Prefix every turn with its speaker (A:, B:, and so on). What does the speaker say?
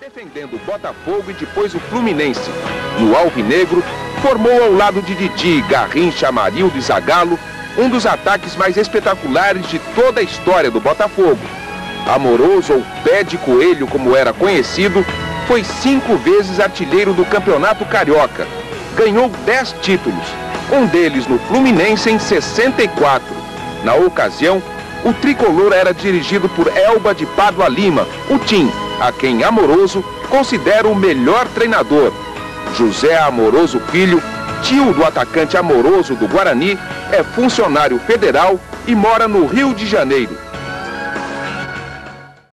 A: defendendo o Botafogo e depois o Fluminense. No alvinegro, formou ao lado de Didi, Garrincha, Amarildo e Zagallo um dos ataques mais espetaculares de toda a história do Botafogo. Amoroso, ou Pé de Coelho como era conhecido, foi 5 vezes artilheiro do Campeonato Carioca. Ganhou 10 títulos, um deles no Fluminense em 64. Na ocasião, o tricolor era dirigido por Elba de Pádua Lima, o Tim, a quem Amoroso considera o melhor treinador. José Amoroso Filho, tio do atacante Amoroso do Guarani, é funcionário federal e mora no Rio de Janeiro.